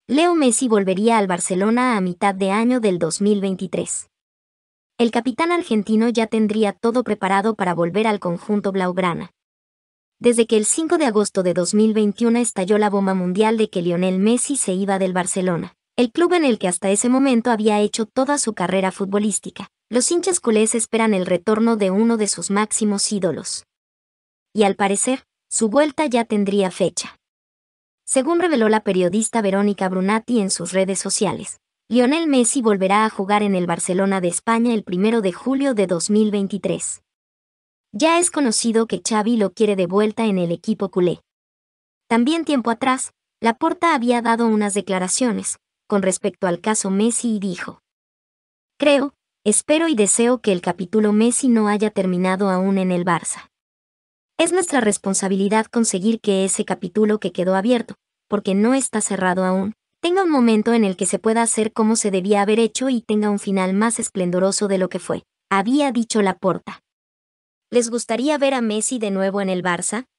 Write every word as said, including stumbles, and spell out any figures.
Leo Messi volvería al Barcelona a mitad de año del dos mil veintitrés. El capitán argentino ya tendría todo preparado para volver al conjunto blaugrana. Desde que el cinco de agosto de dos mil veintiuno estalló la bomba mundial de que Lionel Messi se iba del Barcelona, el club en el que hasta ese momento había hecho toda su carrera futbolística, los hinchas culés esperan el retorno de uno de sus máximos ídolos. Y al parecer, su vuelta ya tendría fecha. Según reveló la periodista Verónica Brunati en sus redes sociales, Lionel Messi volverá a jugar en el Barcelona de España el primero de julio de dos mil veintitrés. Ya es conocido que Xavi lo quiere de vuelta en el equipo culé. También tiempo atrás, Laporta había dado unas declaraciones con respecto al caso Messi y dijo: "Creo, espero y deseo que el capítulo Messi no haya terminado aún en el Barça. Es nuestra responsabilidad conseguir que ese capítulo que quedó abierto, porque no está cerrado aún, tenga un momento en el que se pueda hacer como se debía haber hecho y tenga un final más esplendoroso de lo que fue", había dicho Laporta. ¿Les gustaría ver a Messi de nuevo en el Barça?